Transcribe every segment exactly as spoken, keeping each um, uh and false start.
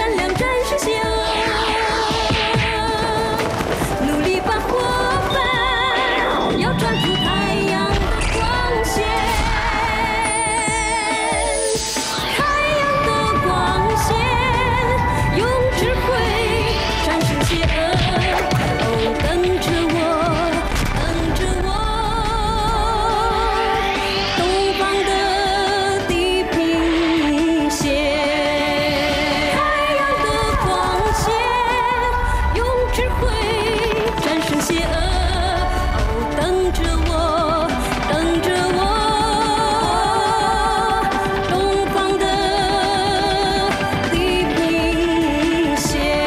闪亮，战胜邪恶。努力把伙伴，要抓住太阳的光线。太阳的光线，用智慧战胜邪恶。哦，等着我，等着我，东方的地平线。太阳的光线，用智慧战胜邪恶。哦，等着我，等着我，东方的地平线。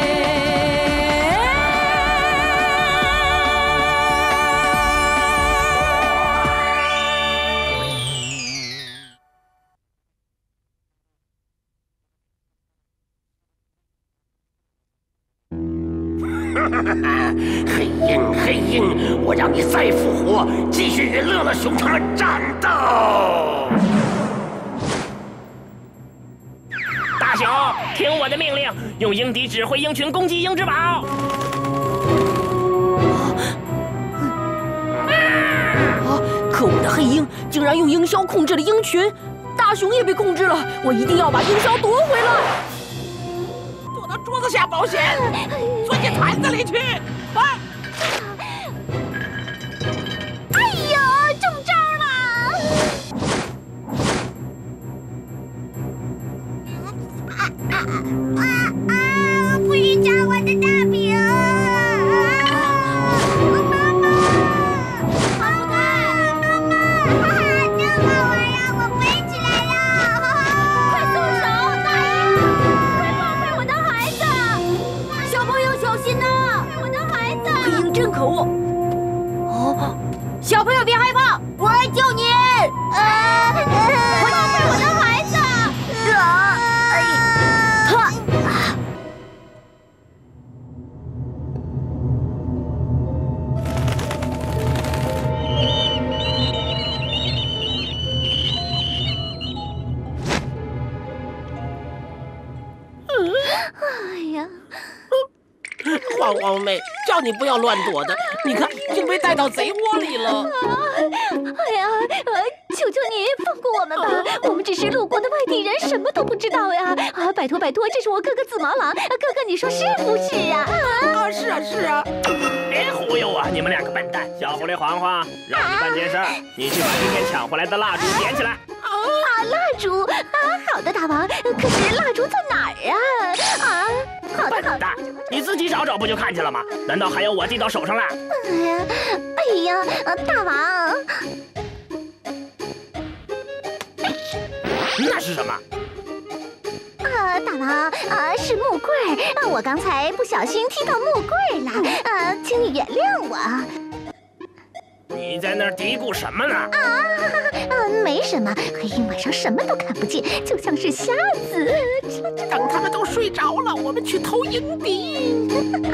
黑鹰，黑鹰，我让你再复活，继续与乐乐熊他们战斗！ 大熊，听我的命令，用鹰笛指挥鹰群攻击鹰之堡。 啊！可恶的黑鹰竟然用鹰枭控制了鹰群，大熊也被控制了。我一定要把鹰枭夺回来。 躲到桌子下保险，钻进坛子里去，快！ 哎呦，中招了！啊啊啊啊！不许抢我的大饼！妈妈，妈妈，妈妈，哈哈，真好玩呀！我飞起来了！快松手，大鹰！快放开我的孩子！小朋友小心呐！我的孩子！ 黑鹰真可恶！哦， 小朋友别害怕，我来救你！啊！快放开我的孩子！啊！哎呀！哎呀！ 黄黄妹，叫你不要乱躲的，你看已经被带到贼窝里了。 哎呀，呃，求求你放过我们吧，我们只是路过的外地人，什么都不知道呀！啊，拜托拜托，这是我哥哥紫毛狼，哥哥你说是不是啊？ 啊，是啊是啊。 别忽悠我，你们两个笨蛋！小狐狸黄黄，让你办件事儿，你去把今天抢回来的蜡烛点起来。 啊，蜡烛啊，好的，大王。可是蜡烛在哪儿啊？啊，好的好的。 笨蛋，你自己找找不就看见了吗？难道还要我递到手上来？ 哎呀，哎呀，大王。 那是什么？ 啊，大王，啊，是木棍儿，啊，我刚才不小心踢到木棍儿了，啊，请你原谅我。 你在那儿嘀咕什么呢？ 啊，啊，没什么，黑鹰晚上什么都看不见，就像是瞎子。 等他们都睡着了，我们去偷鹰笛。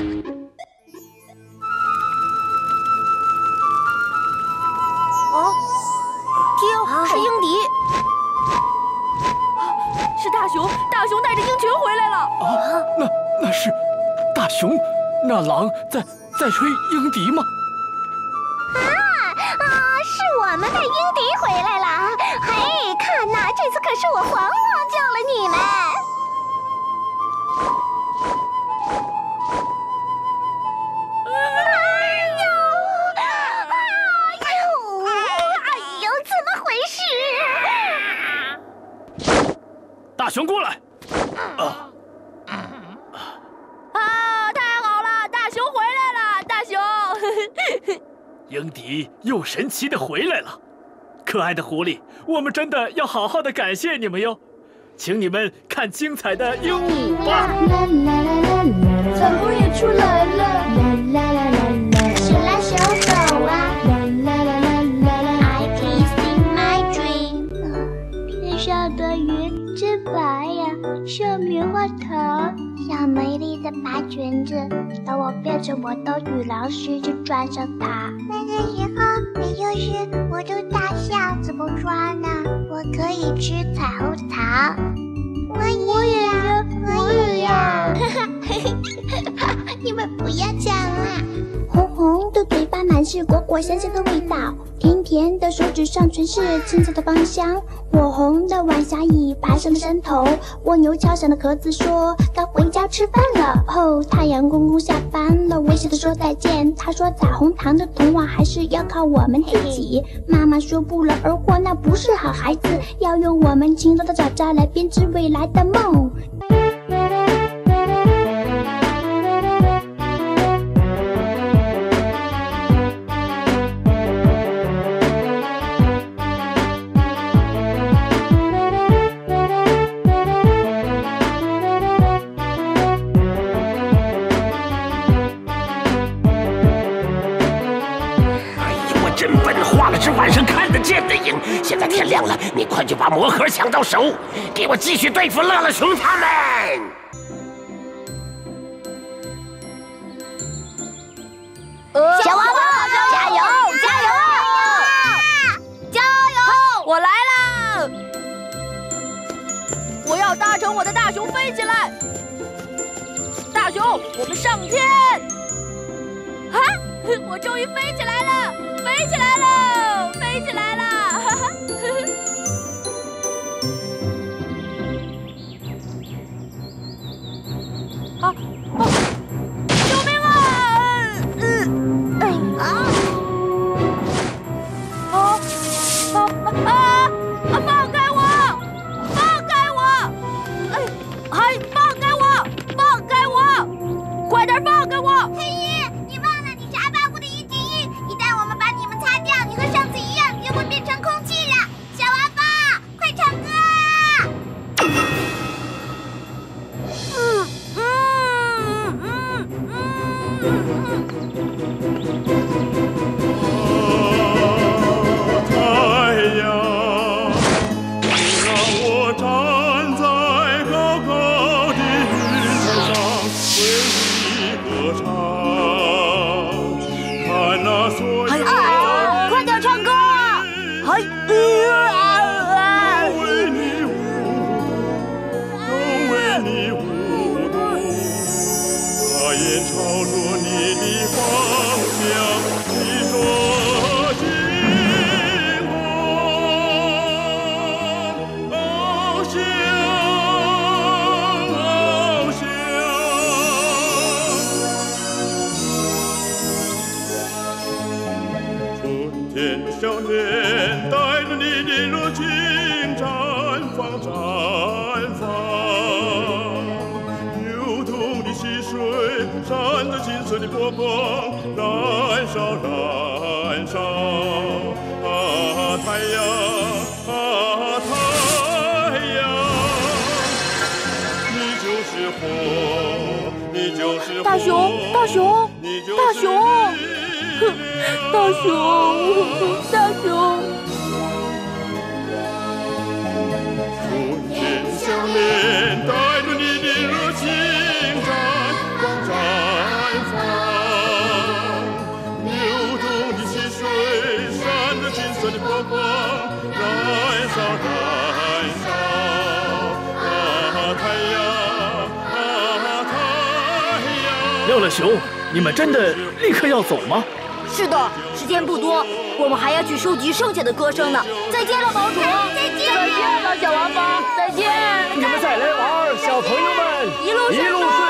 哦，听，是鹰笛。是大熊，大熊带着鹰群回来了。 啊，那那是大熊，那狼在在吹鹰笛吗？ 啊啊！是我们带鹰笛回来了。嘿，看呐，这次可是我黄黄救了你们。哎呦！哎呦！哎呦！怎么回事？ 大熊过来！啊！ 啊！太好了，大熊回来了，大熊！ 鹰笛又神奇的回来了，可爱的狐狸，我们真的要好好的感谢你们哟，请你们看精彩的鹦舞吧。 彩虹也出来了， 是来小狗啊。I kiss in my dream。天上的云真白呀，像棉花糖。像美丽的白裙子，当我变成我的羽狼时，就穿上它。那个时候，你就是我的大象，怎么穿呢？我可以吃彩虹糖。我也要，我也要。 是果果香香的味道，甜甜的手指上全是青草的芳香。火红的晚霞已爬上了山头，蜗牛敲响了壳子说该回家吃饭了。哦，太阳公公下班了，微笑的说再见。他说彩虹糖的童话还是要靠我们自己。妈妈说不劳而获那不是好孩子，要用我们勤劳的爪爪来编织未来的梦。 是晚上看得见的影，现在天亮了，你快去把魔盒抢到手，给我继续对付乐乐熊他们。 呃、 小王八，加油，加油，加油！ 我来啦！我要搭乘我的大熊飞起来。大熊，我们上天！啊，我终于飞起来了，飞起来了！飞起来了！哈哈，啊啊！救命啊！嗯嗯啊啊啊啊啊！放开我！放开我！哎，还放开我！放开我！快点放开我！ 黑鹰，你忘了你是阿巴布的一体翼，一旦我们把你们擦掉，你和上次一样也会变成空气了。小娃娃，快唱歌啊！ 嗯嗯嗯嗯嗯。 太阳，你让我站在高高的云彩上，为你歌唱，看那所有。 啊！快点唱歌啊！还呃。 为你舞动，都为你舞动，它也朝着你的方向，你说金光翱翔，翱翔。春天的笑脸带着你的热情绽放绽放，流动的溪水闪着金色的波光，燃烧燃烧。啊，太阳啊，太阳，你就是火，你就是火， 大熊，大熊，大熊，大熊，大熊。 春天的笑脸带着你的热情绽放绽放，流动的溪水闪着金色的波光，燃烧燃烧。啊，太阳啊，太阳。 乐乐熊，你们真的立刻要走吗？ 是的，时间不多，我们还要去收集剩下的歌声呢。再见了，毛主！ 再见， 再见了，小王八！再见！ 你们再来玩，小朋友们， 一路一路顺风。